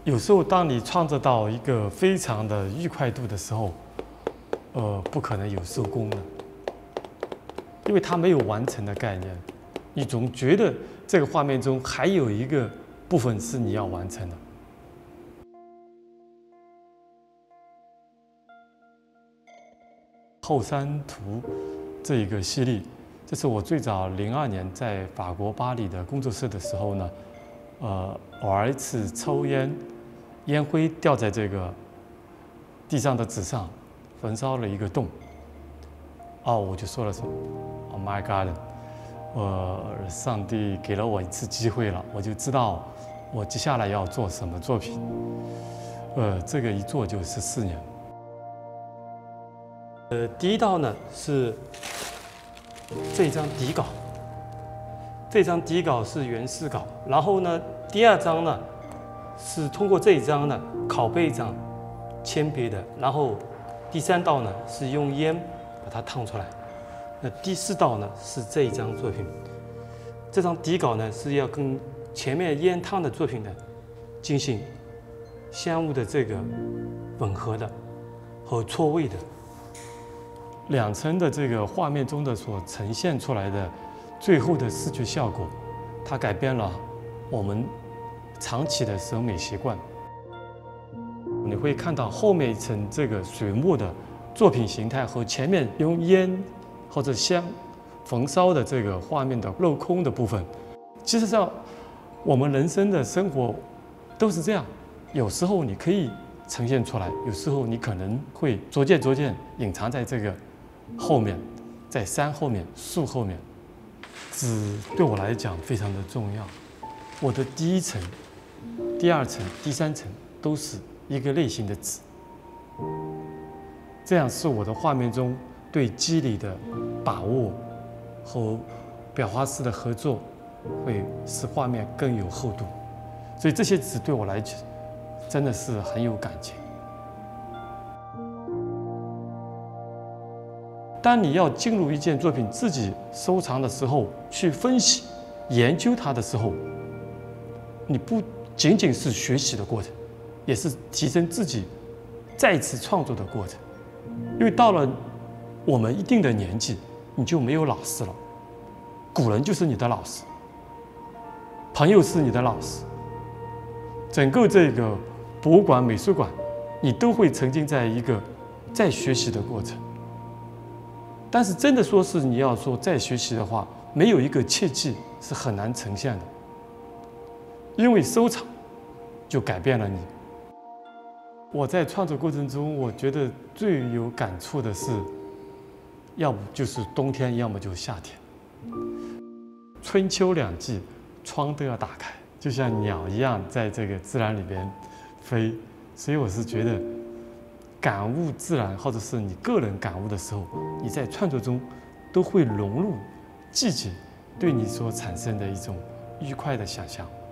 有时候当你创作到一个非常的愉快度的时候，不可能有收工的，因为它没有完成的概念，你总觉得这个画面中还有一个部分是你要完成的。后山图这一个系列，这是我最早02年在法国巴黎的工作室的时候呢，偶尔一次抽烟，烟灰掉在这个地上的纸上，焚烧了一个洞。我就说了说 ，Oh my God， 上帝给了我一次机会了，我就知道我接下来要做什么作品。这个一做就14年。第一道呢是这一张底稿，这张底稿是原始稿，然后呢，第二张呢是通过这一张呢拷贝一张铅笔的，然后第三道呢是用烟把它烫出来，那第四道呢是这一张作品。这张底稿呢是要跟前面烟烫的作品呢进行相互的这个吻合的和错位的。两层的这个画面中的所呈现出来的最后的视觉效果，它改变了我们长期的审美习惯。你会看到后面一层这个水墨的作品形态和前面用烟或者香焚烧的这个画面的镂空的部分，其实上我们人生的生活都是这样，有时候你可以呈现出来，有时候你可能会逐渐隐藏在这个后面，在山后面、树后面。纸对我来讲非常的重要。我的第一层、第二层、第三层都是一个类型的纸，这样是我的画面中对肌理的把握和裱画师的合作，会使画面更有厚度。所以这些纸对我来讲真的是很有感情。当你要进入一件作品自己收藏的时候，去分析、研究它的时候，你不仅仅是学习的过程，也是提升自己再次创作的过程。因为到了我们一定的年纪，你就没有老师了，古人就是你的老师，朋友是你的老师，整个这个博物馆、美术馆，你都会沉浸在一个在学习的过程。但是真的说是你要说再学习的话，没有一个切记是很难呈现的，因为收藏就改变了你。我在创作过程中，我觉得最有感触的是，要不就是冬天，要么就是夏天。春秋两季，窗都要打开，就像鸟一样在这个自然里边飞。所以我是觉得，感悟自然，或者是你个人感悟的时候，你在创作中都会融入季节对你所产生的一种愉快的想象。